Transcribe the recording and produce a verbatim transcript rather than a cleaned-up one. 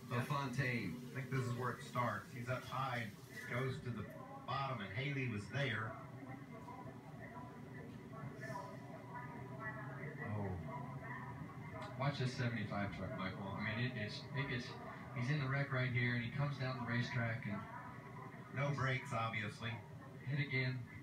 LaFontaine. I think this is where it starts. He's up high, goes to the bottom, and Haley was there. Oh. Watch this seventy-five truck, Michael. I mean, it, it's, it gets, he's in the wreck right here, and he comes down the racetrack and no brakes, obviously. hit again.